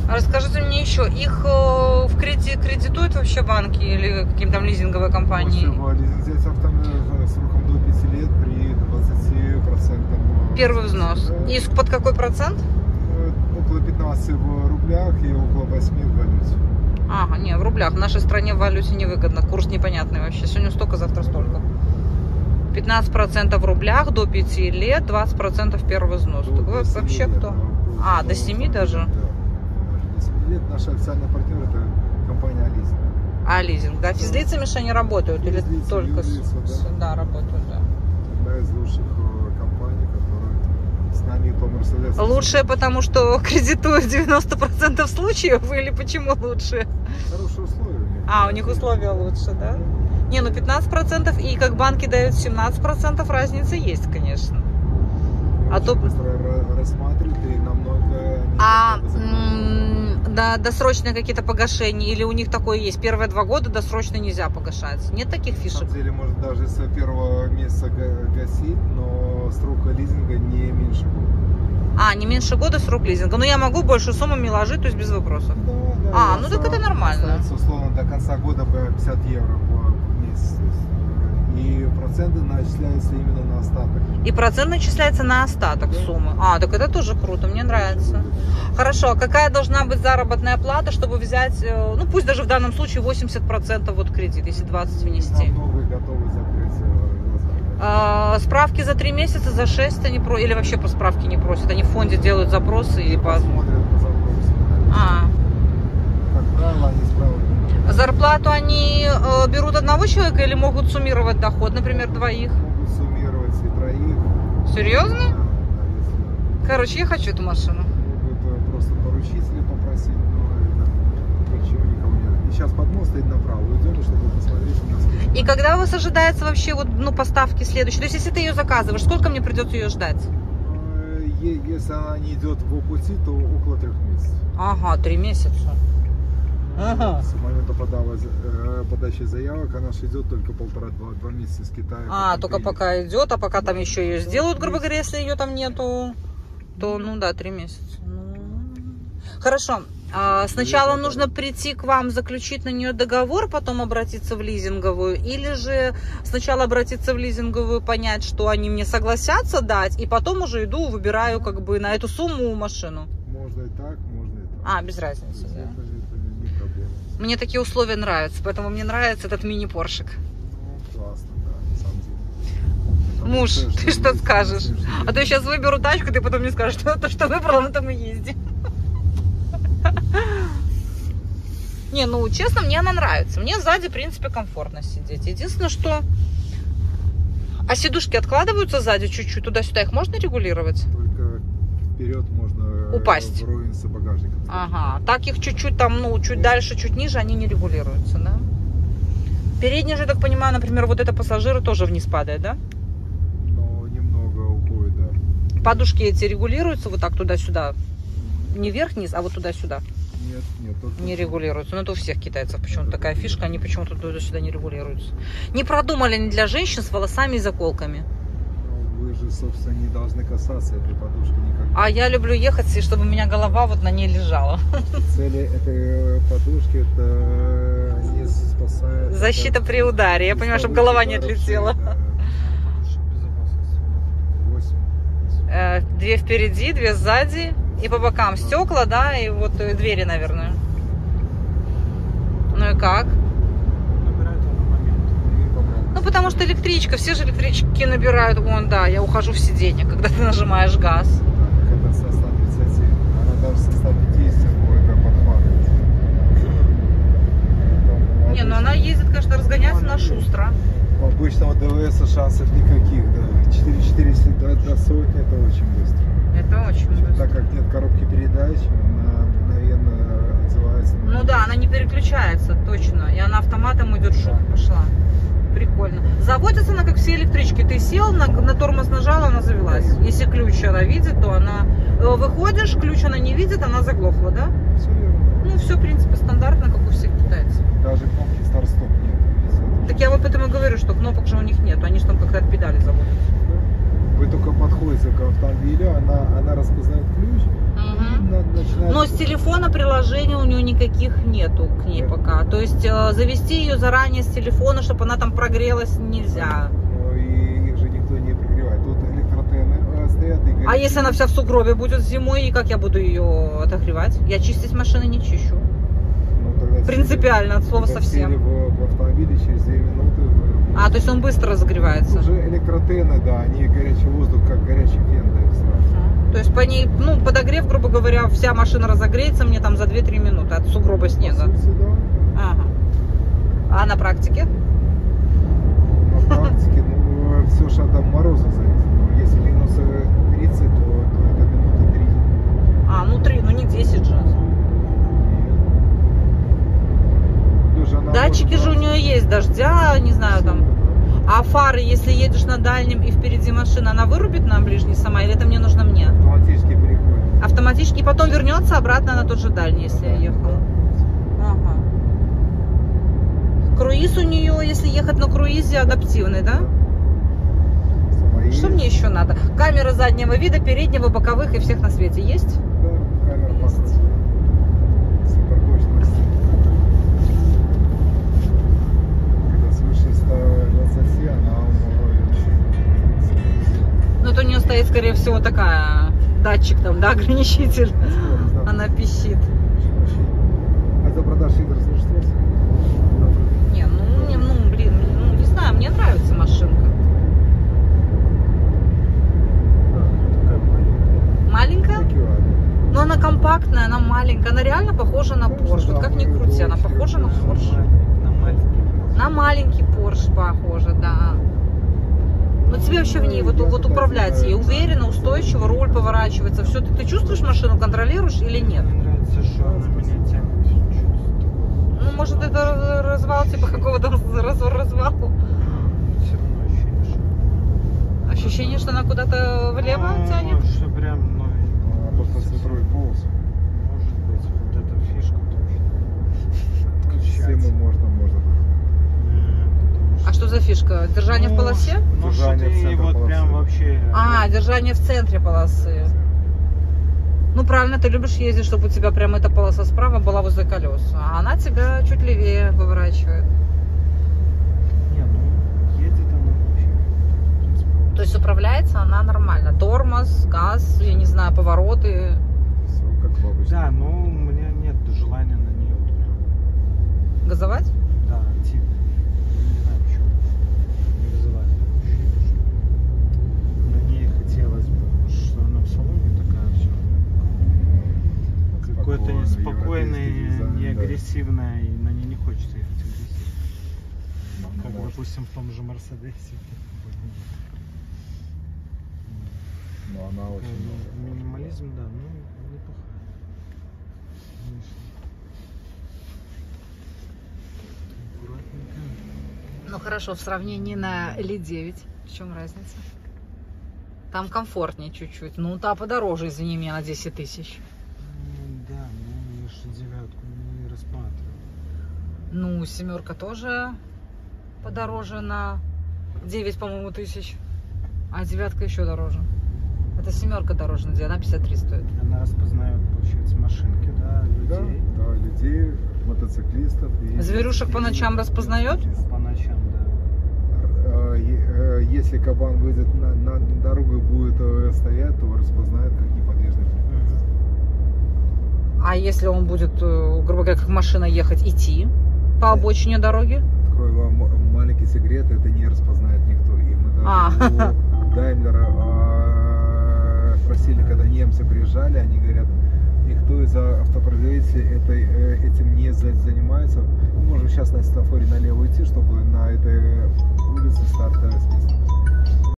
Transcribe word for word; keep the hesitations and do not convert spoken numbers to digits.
Расскажите мне еще, их э, в кредит, кредитуют вообще банки или какие-то там лизинговые компании? Можете взять автомобиль сроком до пяти лет при двадцати процентах. Первый взнос. Да. И под какой процент? Около пятнадцати в рублях и около восьми в валюте. Ага, не, в рублях. В нашей стране в валюте невыгодно. Курс непонятный вообще. Сегодня столько, завтра столько. пятнадцать процентов в рублях до пяти лет, двадцать процентов первый взнос. До, Вы до вообще лет, кто? Да, а, до семи даже? Да. До семи лет наш официальный партнер это компания Ализинг. А, лизинг, да? Физлицами же они работают? Физлицы, или только юрлицы, с... да. да, работают, да. Одна из лучших компаний, которая с нами по Мерседесу. Лучшее, потому что кредитуют девяносто процентов случаев, или почему лучше? Хорошие условия у них. А, у них условия лучше, да? Не, ну пятнадцать процентов, и как банки дают семнадцать процентов, разница есть, конечно. А то... быстро рассматривают и намного... А, да, досрочные какие-то погашения, или у них такое есть? Первые два года досрочно нельзя погашать? Нет таких фишек? На самом деле, может даже с первого месяца гасить, но срок лизинга не меньше года. А, не меньше года срок лизинга. Ну, я могу больше суммами ложить, то есть без вопросов. Да, да. А, ну так это нормально. Остается условно до конца года по пятьдесят евро в месяц. И проценты начисляются именно на остаток. И процент начисляется на остаток, да, суммы. А, так это тоже круто, мне нравится. Хорошо, а какая должна быть заработная плата, чтобы взять, ну пусть даже в данном случае восемьдесят процентов вот кредит, если двадцать внести? Много готовы закрыть глаза. А, справки за три месяца, за шесть они про... или вообще по справке не просят? Они в фонде делают запросы и по... Смотрят по запросам. А. Как правило, они справят. Зарплату они э, берут одного человека или могут суммировать доход, например, двоих? Могут суммировать и троих. Серьезно? Да, да, если... Короче, я хочу эту машину. Могут просто поручителя попросить, но это почему никого нет. И сейчас под мост стоит направо, уйдем, чтобы посмотреть у нас. И когда у вас ожидается вообще вот, ну, поставки следующие? То есть, если ты ее заказываешь, сколько мне придется ее ждать? Если она не идет по пути, то около трех месяцев. Ага, три месяца. Ага. С момента подава, подачи заявок она же идет только полтора-два два месяца из Китая. А, только приедет. Пока идет, а пока там еще ее сделают, грубо говоря, если ее там нету, то, ну да, три месяца. Ну... Хорошо. А сначала нужно прийти к вам, заключить на нее договор, потом обратиться в лизинговую, или же сначала обратиться в лизинговую, понять, что они мне согласятся дать, и потом уже иду, выбираю как бы на эту сумму машину. Можно и так, можно и так. А, без разницы, да. Это Мне такие условия нравятся, поэтому мне нравится этот мини-поршик. Ну, классно, да, на самом деле. Муж, что, ты что скажешь? А то я сейчас выберу тачку, ты потом мне скажешь, что то, что выбрала, на том и езди. Не, ну, честно, мне она нравится. Мне сзади, в принципе, комфортно сидеть. Единственное, что... А сидушки откладываются сзади чуть-чуть? Туда-сюда их можно регулировать? Только вперед можно упасть. Вровень с багажником. Ага. Так их чуть-чуть там, ну, чуть дальше, чуть ниже, они не регулируются, да? Передний же, я так понимаю, например, вот это пассажиры тоже вниз падает, да? Но немного уходит, да. Подушки эти регулируются вот так туда-сюда? Не вверх-вниз, а вот туда-сюда? Нет, нет. Только не регулируются. Ну, это у всех китайцев почему-то такая фишка, они почему-то туда-сюда не регулируются. Не продумали они для женщин с волосами и заколками. Ну, вы же, собственно, не должны касаться этой подушки никогда. А я люблю ехать, и чтобы у меня голова вот на ней лежала. Цели этой подушки, это не спасает... Защита при ударе. Я понимаю, чтобы голова не отлетела. Две впереди, две сзади. И по бокам стекла, да, и вот и двери, наверное. Ну и как? Ну, потому что электричка, все же электрички набирают. Вон, да, я ухожу в сиденье, когда ты нажимаешь газ. Это со ста тридцати. Она даже со ста пятидесяти это подхватывает. Не, ну она ездит, конечно, разгоняется на шустро. У обычного ДВС шансов никаких, да. четыре четыреста до, до сотни, это очень быстро. Это очень быстро. Так как нет коробки передач, она мгновенно отзывается. Ну да, она не переключается, точно. И она автоматом идет, шух, пошла. Прикольно. Заводится она, как все электрички. Ты сел, на, на тормоз нажал, она завелась. Если ключ она видит, то она... Выходишь, ключ она не видит, она заглохла, да? Все верно. Ну, все, в принципе, стандартно, как у всех китайцев. Даже кнопки старт-стоп нет. Так я вот поэтому и говорю, что кнопок же у них нет. Они же там как-то от педали заводят. Вы только подходите к автомобилю, она, она распознает ключ, Mm-hmm. Мгм. на- начинает... Но с телефона приложений у нее никаких нету к ней Нет. пока. То есть э, завести ее заранее с телефона, чтобы она там прогрелась, нельзя. Ну, и их же никто не пригревает. Тут электротены э, стоят и горят. А если она вся в сугробе будет зимой, и как я буду ее отогревать? Я чистить машины не чищу. Ну, тогда сели- Принципиально, от слова тогда совсем. сели в, в автомобиле через две минуты. вы- А, то есть он быстро разогревается. Уже электротены, да, они горячий воздух, как горячий фен дают сразу. Ага. То есть по ней, ну, подогрев, грубо говоря, вся машина разогреется мне там за две-три минуты от сугроба снега. По сути, да. Ага. А на практике? На практике, ну, все же от мороза зависит. Ну, если минус тридцать, то, то это минуты три. А, ну три, ну не десять же. Тоже она Датчики может же у нее есть, дождя, не знаю там. А фары, если едешь на дальнем и впереди машина, она вырубит на ближний сама, или это мне нужно мне? автоматически переходит. Автоматически, и потом вернется обратно на тот же дальний, если я ехала. Ага. Круиз у нее, если ехать на круизе, адаптивный, да? Сама Что есть. мне еще надо? Камера заднего вида, переднего, боковых и всех на свете есть? Да, камера Есть. покрутит. Суперкочность. Когда свыше ста двадцати, она вообще... Ну, это у нее стоит, скорее всего, такая, датчик там, да, ограничитель. Она пищит. А за продаж игр слушателей? Не, ну, не, ну, блин, ну, не знаю, мне нравится машинка. Маленькая? Но она компактная, она маленькая, она реально похожа на Porsche. Вот как ни крути, она похожа на Porsche. На маленький. На маленький Porsche похожа, да. Но тебе вообще в ней вот, вот управлять ей уверенно, устойчиво, руль поворачивается. Все, ты, ты чувствуешь машину, контролируешь или нет? Мне нравится, что она меня тянет. Что-то такое. Ну, может, это развал, типа какого-то развал. развал. Все равно ощущение, что... Ощущение, что она куда-то влево Ну, тянет? Что прям, ну... Она просто центрует полосу. Может быть, вот эта фишка точно. Отключается. Всем можно, можно. А что за фишка? Держание в полосе? Ну, Держание что-то в и центре вот полосы. прям вообще... А, держание в центре полосы. Ну, правильно, ты любишь ездить, чтобы у тебя прям эта полоса справа была возле колес. А она тебя чуть левее поворачивает. Не, ну, едет она вообще. В принципе, вот. То есть управляется она нормально. Тормоз, газ, я не знаю, повороты. Все как в обычном. Да, но у меня нет желания на нее вот прям... Газовать? Да, активно. Не знаю почему. Не вызывает ощущение, что на ней хотелось бы, потому что она в салоне такая все. Какой-то Спокойный, спокойный, европейский дизайн, не да. агрессивная, и на ней не хочется ехать агрессивно. Ну, Как, может. допустим, в том же Мерседесе. Но она очень... Такой Минимализм, да, ну, неплохая. Конечно. Аккуратненько. Ну хорошо, в сравнении на Элит девять. В чем разница? Там комфортнее чуть-чуть. Ну, та подороже, извини меня, на десять тысяч. Ну, да, ну, я же девятку не рассматривал. Ну, семерка тоже подороже на девять, по-моему, тысяч. А девятка еще дороже. Это семерка дороже на девять, она пятьдесят три стоит. Она распознает, получается, машинки, да, Да, людей. да, людей, мотоциклистов. И... Зверюшек по ночам распознает? По ночам, да. Э, е- э, Если кабан выйдет на, на дорогу и будет э, стоять, то распознает как неподвижный предмет. А если он будет, э, грубо говоря, как машина ехать, идти по обочине дороги? Открою вам м- маленький секрет, это не распознает никто. И мы даже А. у Даймлера э, спросили, когда немцы приезжали, они говорят, никто из автопроизводителей этой, э, этим не за- занимается. Мы можем сейчас на светофоре налево идти, чтобы на этой улице стартовая списка.